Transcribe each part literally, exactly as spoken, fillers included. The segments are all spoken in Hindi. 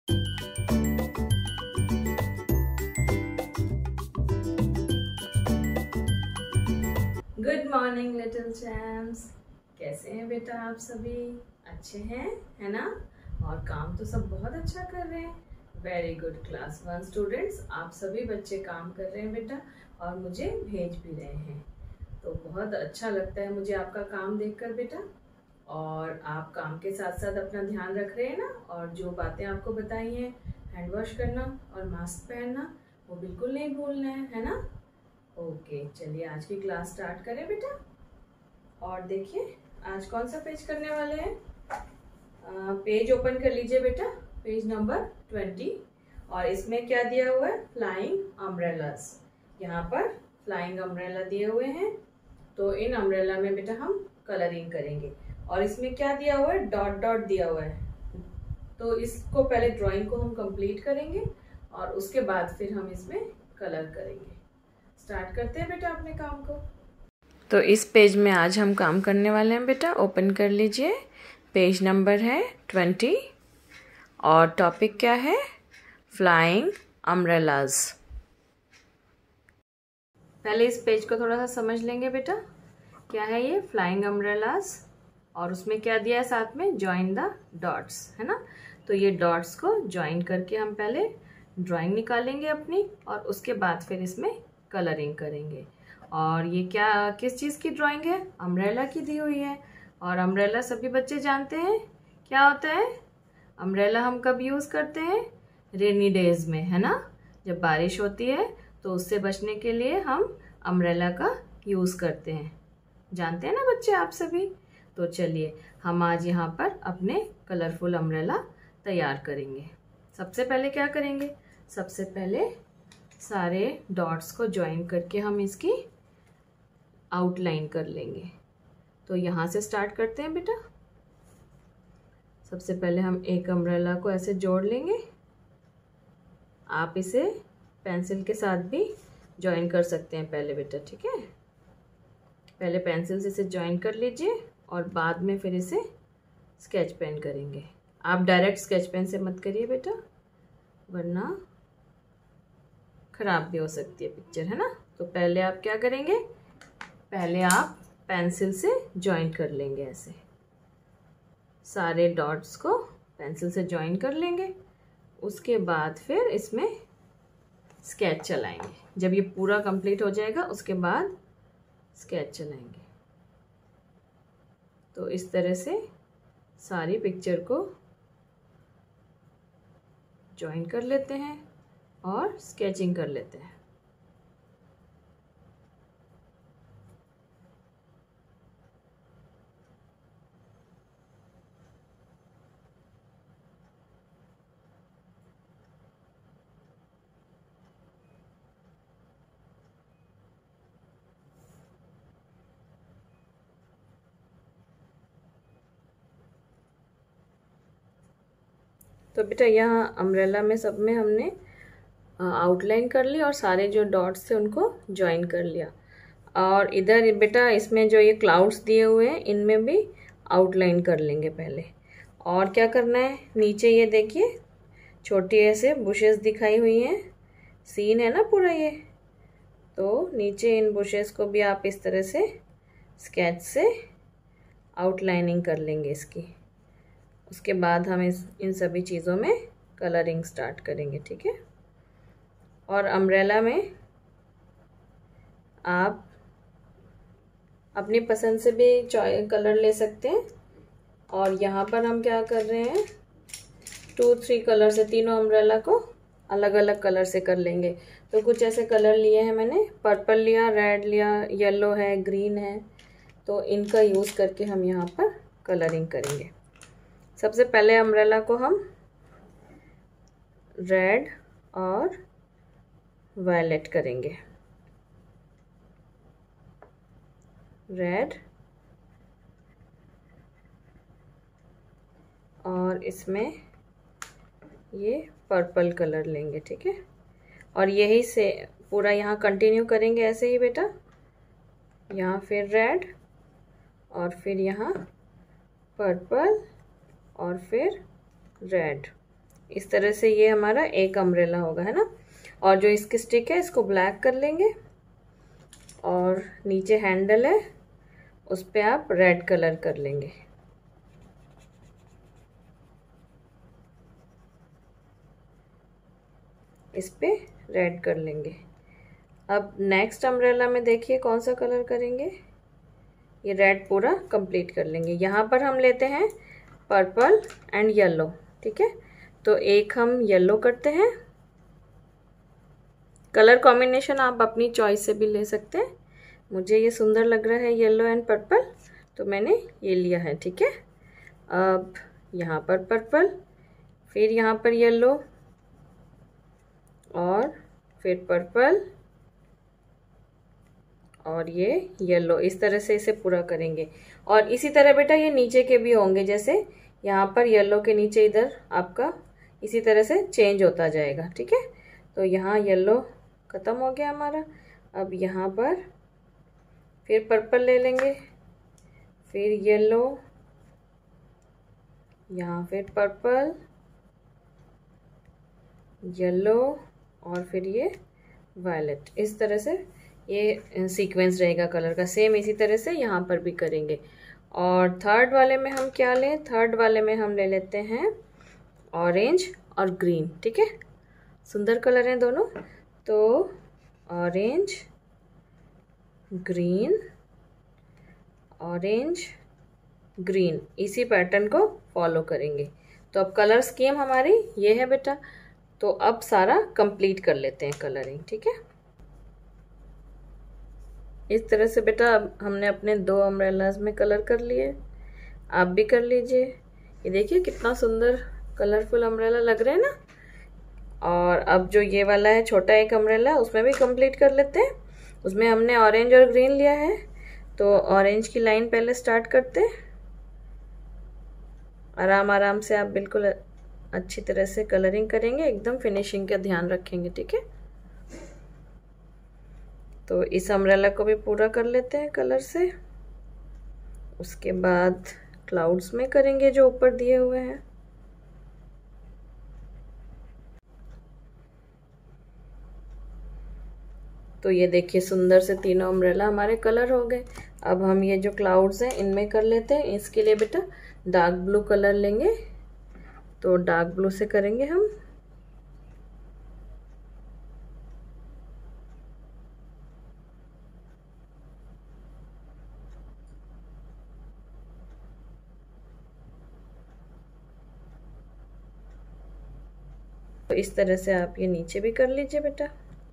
Good morning little champs. कैसे हैं बेटा आप सभी? अच्छे हैं, है ना? और काम तो सब बहुत अच्छा कर रहे हैं। Very good class one students, आप सभी बच्चे काम कर रहे हैं बेटा और मुझे भेज भी रहे हैं। तो बहुत अच्छा लगता है मुझे आपका काम देखकर बेटा। और आप काम के साथ साथ अपना ध्यान रख रहे हैं ना। और जो बातें आपको बताई हैं, हैंड वॉश करना और मास्क पहनना, वो बिल्कुल नहीं भूलना है, है ना? ओके, चलिए आज की क्लास स्टार्ट करें बेटा। और देखिए आज कौन सा पेज करने वाले हैं। आ, पेज ओपन कर लीजिए बेटा, पेज नंबर ट्वेंटी। और इसमें क्या दिया हुआ है? Flying umbrellas. यहाँ पर फ्लाइंग अम्ब्रेला दिए हुए हैं, तो इन अम्ब्रेला में बेटा हम कलरिंग करेंगे। और इसमें क्या दिया हुआ है? डॉट डॉट दिया हुआ है। तो इसको पहले ड्राइंग को हम कंप्लीट करेंगे और उसके बाद फिर हम इसमें कलर करेंगे। स्टार्ट करते हैं बेटा अपने काम को। तो इस पेज में आज हम काम करने वाले हैं बेटा। ओपन कर लीजिए, पेज नंबर है ट्वेंटी और टॉपिक क्या है? Flying umbrellas. पहले इस पेज को थोड़ा सा समझ लेंगे बेटा। क्या है ये? Flying umbrellas. और उसमें क्या दिया है साथ में? जॉइन द डॉट्स, है ना? तो ये डॉट्स को ज्वाइन करके हम पहले ड्राइंग निकालेंगे अपनी और उसके बाद फिर इसमें कलरिंग करेंगे। और ये क्या, किस चीज़ की ड्राइंग है? अम्ब्रेला की दी हुई है। और अम्ब्रेला सभी बच्चे जानते हैं क्या होता है। अम्ब्रेला हम कब यूज़ करते हैं? रेनी डेज में, है ना? जब बारिश होती है तो उससे बचने के लिए हम अम्ब्रेला का यूज़ करते हैं। जानते हैं ना बच्चे आप सभी? तो चलिए हम आज यहाँ पर अपने कलरफुल अम्ब्रेला तैयार करेंगे। सबसे पहले क्या करेंगे? सबसे पहले सारे डॉट्स को ज्वाइन करके हम इसकी आउटलाइन कर लेंगे। तो यहाँ से स्टार्ट करते हैं बेटा। सबसे पहले हम एक अम्ब्रेला को ऐसे जोड़ लेंगे। आप इसे पेंसिल के साथ भी ज्वाइन कर सकते हैं पहले बेटा, ठीक है? पहले पेंसिल से इसे ज्वाइन कर लीजिए और बाद में फिर इसे स्केच पेन करेंगे। आप डायरेक्ट स्केच पेन से मत करिए बेटा, वरना खराब भी हो सकती है पिक्चर, है ना? तो पहले आप क्या करेंगे? पहले आप पेंसिल से ज्वाइन कर लेंगे। ऐसे सारे डॉट्स को पेंसिल से ज्वाइन कर लेंगे। उसके बाद फिर इसमें स्केच चलाएंगे। जब ये पूरा कंप्लीट हो जाएगा उसके बाद स्केच चलाएंगे। तो इस तरह से सारी पिक्चर को ज्वाइन कर लेते हैं और स्केचिंग कर लेते हैं। तो बेटा यहाँ अम्ब्रेला में सब में हमने आउटलाइन कर ली और सारे जो डॉट्स थे उनको ज्वाइन कर लिया। और इधर बेटा इसमें जो ये क्लाउड्स दिए हुए हैं इनमें भी आउटलाइन कर लेंगे पहले। और क्या करना है? नीचे ये देखिए छोटी ऐसे बुशेस दिखाई हुई हैं, सीन है ना पूरा ये। तो नीचे इन बुशेस को भी आप इस तरह से स्केच से आउटलाइनिंग कर लेंगे इसकी। उसके बाद हम इस इन सभी चीज़ों में कलरिंग स्टार्ट करेंगे, ठीक है? और अम्ब्रेला में आप अपनी पसंद से भी चॉइस कलर ले सकते हैं। और यहाँ पर हम क्या कर रहे हैं? टू थ्री कलर से तीनों अम्ब्रेला को अलग अलग कलर से कर लेंगे। तो कुछ ऐसे कलर लिए हैं मैंने, पर्पल लिया, रेड लिया, येलो है, ग्रीन है। तो इनका यूज़ करके हम यहाँ पर कलरिंग करेंगे। सबसे पहले अम्ब्रेला को हम रेड और वायलेट करेंगे। रेड और इसमें ये पर्पल कलर लेंगे, ठीक है? और यही से पूरा यहाँ कंटिन्यू करेंगे ऐसे ही बेटा। यहाँ फिर रेड और फिर यहाँ पर्पल और फिर रेड, इस तरह से ये हमारा एक अम्ब्रेला होगा, है ना। और जो इसकी स्टिक है इसको ब्लैक कर लेंगे और नीचे हैंडल है उस पे आप रेड कलर कर लेंगे। इस पे रेड कर लेंगे। अब नेक्स्ट अम्ब्रेला में देखिए कौन सा कलर करेंगे, ये रेड पूरा कंप्लीट कर लेंगे। यहाँ पर हम लेते हैं पर्पल एंड येलो, ठीक है। तो एक हम येलो करते हैं, कलर कॉम्बिनेशन आप अपनी चॉइस से भी ले सकते हैं। मुझे ये सुंदर लग रहा है येलो एंड पर्पल, तो मैंने ये लिया है, ठीक है। अब यहाँ पर पर्पल, फिर यहाँ पर येलो और फिर पर्पल और ये येलो, इस तरह से इसे पूरा करेंगे। और इसी तरह बेटा ये नीचे के भी होंगे, जैसे यहाँ पर येलो के नीचे इधर आपका इसी तरह से चेंज होता जाएगा, ठीक है। तो यहाँ येलो ख़त्म हो गया हमारा। अब यहाँ पर फिर पर्पल ले लेंगे, फिर येलो, यहाँ फिर पर्पल, येलो और फिर ये वायलेट। इस तरह से ये सीक्वेंस रहेगा कलर का। सेम इसी तरह से यहाँ पर भी करेंगे। और थर्ड वाले में हम क्या लें, थर्ड वाले में हम ले लेते हैं ऑरेंज और ग्रीन, ठीक है। सुंदर कलर हैं दोनों। तो ऑरेंज ग्रीन, ऑरेंज ग्रीन, इसी पैटर्न को फॉलो करेंगे। तो अब कलर स्कीम हमारी ये है बेटा। तो अब सारा कंप्लीट कर लेते हैं कलरिंग, ठीक है। इस तरह से बेटा अब हमने अपने दो अम्ब्रेलाज में कलर कर लिए, आप भी कर लीजिए। ये देखिए कितना सुंदर कलरफुल अम्ब्रेला लग रहे हैं ना। और अब जो ये वाला है छोटा एक अम्ब्रेला, उसमें भी कंप्लीट कर लेते हैं। उसमें हमने ऑरेंज और ग्रीन लिया है, तो ऑरेंज की लाइन पहले स्टार्ट करते हैं। आराम आराम से आप बिल्कुल अच्छी तरह से कलरिंग करेंगे, एकदम फिनिशिंग का ध्यान रखेंगे, ठीक है। तो इस अम्ब्रेला को भी पूरा कर लेते हैं कलर से। उसके बाद क्लाउड्स में करेंगे जो ऊपर दिए हुए हैं। तो ये देखिए सुंदर से तीनों अम्ब्रेला हमारे कलर हो गए। अब हम ये जो क्लाउड्स हैं इनमें कर लेते हैं। इसके लिए बेटा डार्क ब्लू कलर लेंगे, तो डार्क ब्लू से करेंगे हम। तो इस तरह से आप ये नीचे भी कर लीजिए बेटा।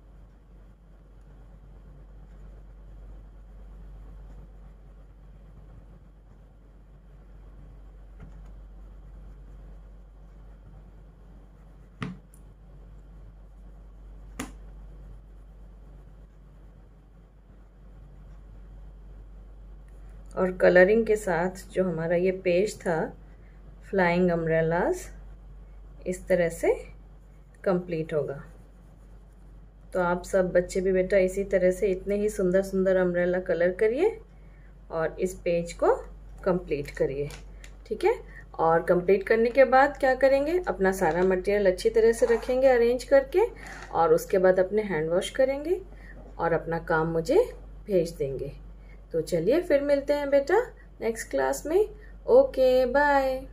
और कलरिंग के साथ जो हमारा ये पेज था फ्लाइंग अम्ब्रेलास, इस तरह से कंप्लीट होगा। तो आप सब बच्चे भी बेटा इसी तरह से इतने ही सुंदर सुंदर अम्ब्रेला कलर करिए और इस पेज को कंप्लीट करिए, ठीक है। और कंप्लीट करने के बाद क्या करेंगे, अपना सारा मटेरियल अच्छी तरह से रखेंगे अरेंज करके, और उसके बाद अपने हैंड वॉश करेंगे और अपना काम मुझे भेज देंगे। तो चलिए फिर मिलते हैं बेटा नेक्स्ट क्लास में। Okay bye.